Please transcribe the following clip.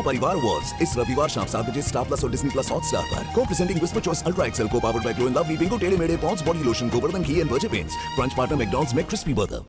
महापरिवार awards इस रविवार शाम 7 बजे स्टार प्लस और डिज्नी प्लस हॉटस्टार पर। को presenting Whisper Choice Ultra Excel को powered by Glow and Lovely Bingo Tedhe Medhe Pond's body lotion Govardhan ghee and virgin paints. Branch partner McDonald's में क्रिस्पी बर्गर।